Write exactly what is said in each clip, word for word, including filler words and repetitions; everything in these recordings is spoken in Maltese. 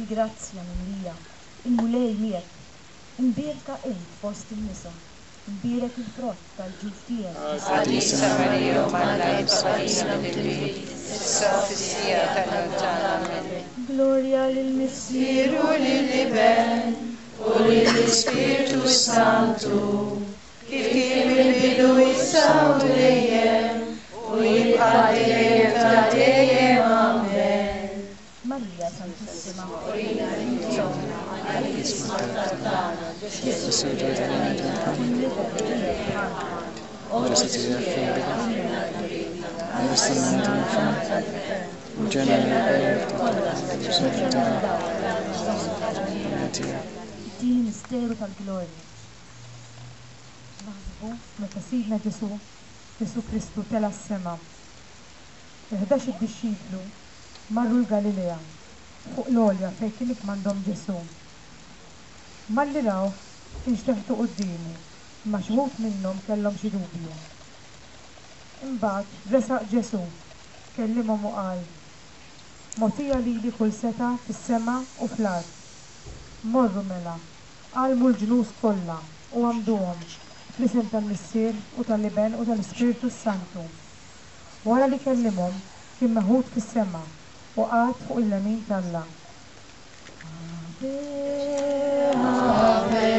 Grazzja minn il-mulej miegħek. Imbierka int fost in-nisa. Imbierek il-frott tal-ġuf tiegħek. Għadisa Marija Malajt Salina Bibi, Sofisija tal-Altana. Gloria lill-Missieru lill-Iben u lill-Ispiritu Santu, kif kien il-bidu jissaw dejjem u jibqa' dejjem ta' dejjem. Amen. Marija Santissima, Orina Rinjona, Għal-Ism tal-Tana, Ġesu ġodana, Ora se ti afferra, Adesso non c'è Din misteru tal-glorja. Naħsbu meta Sidna Ġesu, Ġesu Kristu tela s-sema. Il-ħdax id-disċiplu marru l-Galilea fuq l-olja fejn kien ikmandhom Ġesu. Malli raw inxteħtu qudiemi, imma xi wħud minnhom kellhom xi dubju. Imbagħad resaq Ġesu, kellimhom u qal: Mogħtija lili kull seta' fis-sema u fl-ard. Morru mela, qalmu l-ġnus kollha u għamduhom fl-isem tal-Missier u tal-Iben u tal-Ispiritu Santu. Wara li kellimhom kien meħud fis-sema u qgħad fuq il-lemin tal-Alla. Ave, Ave,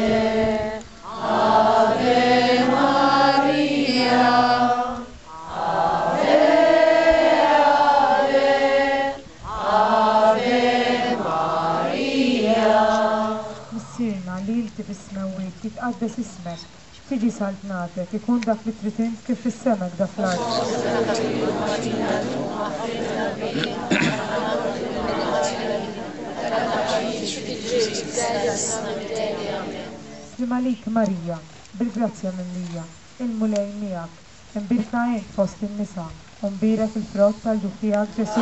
Ave Maria, Ave, Ave, Ave Maria. Missierna li inti fis-smewwiet jitqaddes ismek, tiġi saltnatek, ikun dak li trid int kif fis-semek dak fl-ard. Slim għalik Marija, bil-grazzja minn Lija, il-mulej miegħek, imbirka int fost in-nisa, u mbirek il-frott tal-ġuf tiegħek Ġesu.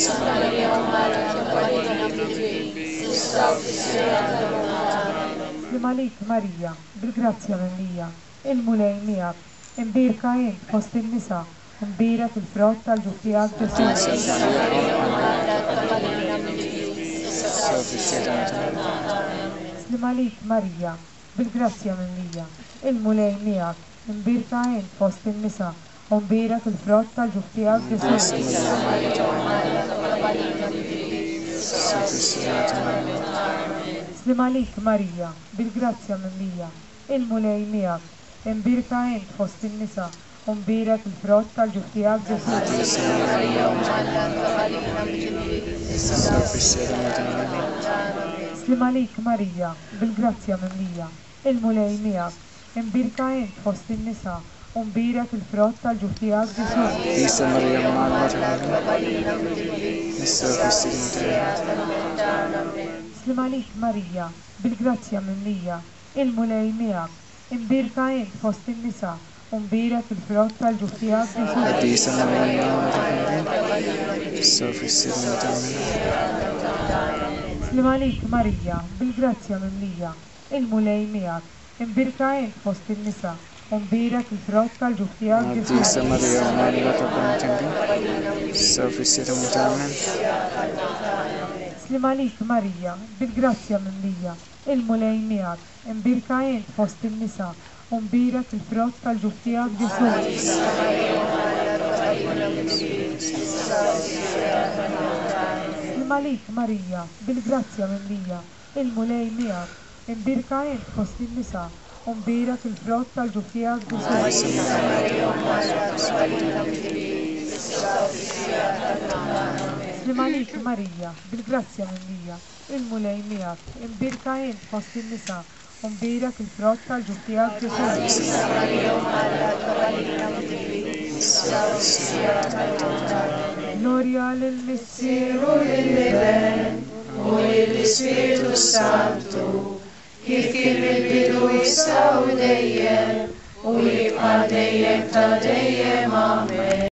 Slim għalik Marija, bil-grazzja minn Lija, il-mulej miegħek, imbirka int fost in-nisa, u mbirek il-frott tal-ġuf tiegħek Ġesu. Slim għalik Marija, bil-grazzja minn Lija, il-mulej miegħek, imbirka int fost in-nisa, u mbirek il-frott tal-ġuf tiegħek Ġesu. Slim għalik Marija, bil-grazzja minn Lija, il-mulej miegħek, imbirka int fost in-nisa, u mbirek il-frott tal-ġuf tiegħek Ġesu. Slim għalik Marija, bil-grazzja minn Lija, il-mulej miegħek, imbirka int fost in-nisa, u mbirek il-frott tal-ġuf tiegħek Ġesu. Isa Marija Malajt Slim għalik Marija, bil-grazzja minn Lija, il-mulej miegħek, imbirka int fost in-nisa, u mbirek il-frott tal-ġuf tiegħek Ġesu. Isa Marija Malajt Slim għalik Marija, bil-grazzja minn Lija, il-mulej miegħek, imbirka int fost in-nisa, u mbirek il-frott tal-ġuf tiegħek Ġesu. Isa Marija Malajt Slim għalik Marija, bil-grazzja minn Lija, il-mulej miegħek, imbirka int fost in-nisa, u mbirek il-frott tal-ġuf tiegħek Ġesu. Slim għalik Marija, bil-grazzja minn Lija, il-mulej miegħek, imbirka int fost in-nisa, u mbirek il-frott tal-ġuf tiegħek Ġesu. Slim għalik Marija, bil-grazzja minn Lija, il-mulej miegħek, imbirka int fost in-nisa, u mbirek il-frott tal-ġuf tiegħek Ġesu. Gloria lill-Missieru lill-Iben u lill-Ispiritu Santu, kif kien il-bidu jissaw dejjem u jibqa' dejjem ta' dejjem. Amen.